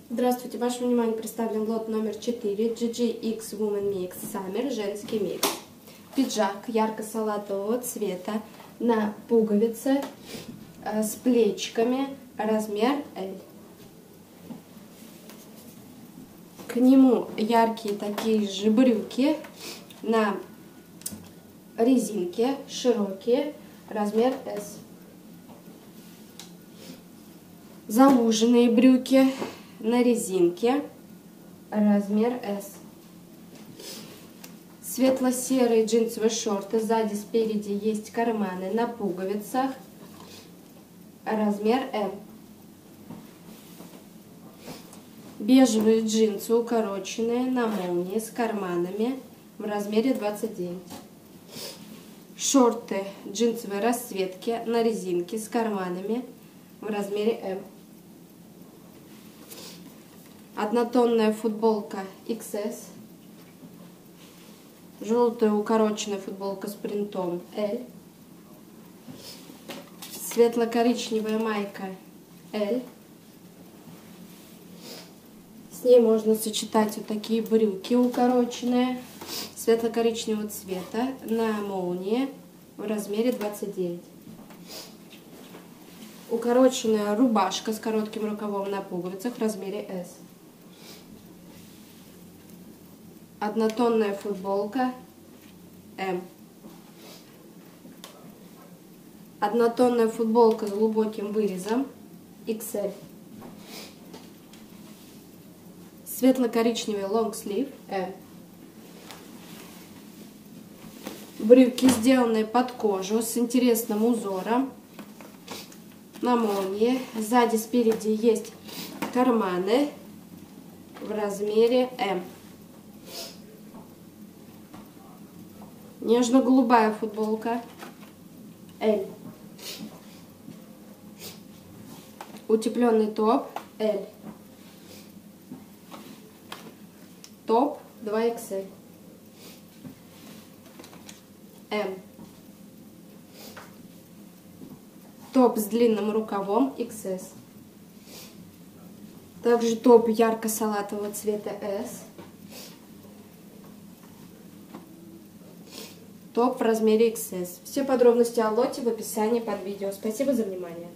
Здравствуйте, вашему вниманию представлен лот номер 4 GGX Woman Mix Summer женский микс. Пиджак ярко-салатового цвета на пуговице с плечиками, размер L. К нему яркие такие же брюки на резинке, широкие, размер S. Зауженные брюки на резинке, размер S. Светло-серые джинсовые шорты, сзади, спереди есть карманы на пуговицах, размер M. Бежевые джинсы укороченные на молнии с карманами в размере 29. Шорты джинсовой расцветки на резинке с карманами в размере M. Однотонная футболка XS. Желтая укороченная футболка с принтом L. Светло-коричневая майка L. С ней можно сочетать вот такие брюки укороченные светло-коричневого цвета на молнии в размере 29. Укороченная рубашка с коротким рукавом на пуговицах в размере S. Однотонная футболка M. Однотонная футболка с глубоким вырезом XL. Светло-коричневый лонгслив M. Брюки, сделанные под кожу с интересным узором на молнии. Сзади, спереди есть карманы в размере M. Нежно-голубая футболка L. Утепленный топ L. Топ 2XL. M. Топ с длинным рукавом XS. Также топ ярко-салатового цвета S. Топ в размере XS. Все подробности о лоте в описании под видео. Спасибо за внимание.